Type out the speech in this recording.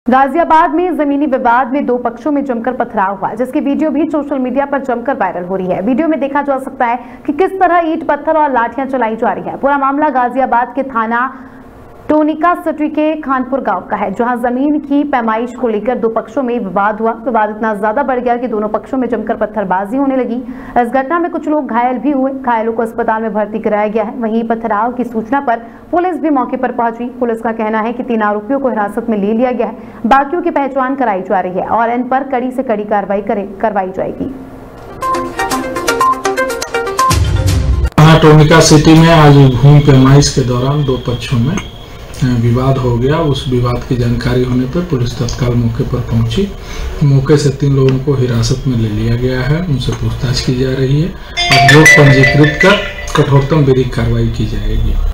गाजियाबाद में जमीनी विवाद में दो पक्षों में जमकर पथराव हुआ, जिसकी वीडियो भी सोशल मीडिया पर जमकर वायरल हो रही है। वीडियो में देखा जा सकता है कि किस तरह ईंट पत्थर और लाठियां चलाई जा रही है। पूरा मामला गाजियाबाद के थाना टोनिका सिटी के खानपुर गांव का है, जहां जमीन की पैमाइश को लेकर दो पक्षों में विवाद हुआ। विवाद इतना ज्यादा बढ़ गया कि दोनों पक्षों में जमकर पत्थरबाजी होने लगी। इस घटना में कुछ लोग घायल भी हुए। घायलों को अस्पताल में भर्ती कराया गया है। वहीं पथराव की सूचना पर पुलिस भी मौके पर पहुंची। पुलिस का कहना है कि 3 आरोपियों को हिरासत में ले लिया गया है। बाकियों की पहचान कराई जा रही है और इन पर कड़ी से कड़ी कार्रवाई करवाई जाएगी। टोनिका सिटी में आज भूमि पैमाइश के दौरान दो पक्षों में विवाद हो गया। उस विवाद की जानकारी होने पर पुलिस तत्काल मौके पर पहुंची। मौके से 3 लोगों को हिरासत में ले लिया गया है। उनसे पूछताछ की जा रही है। अभियोग पंजीकृत कर कठोरतम विधिक कार्रवाई की जाएगी।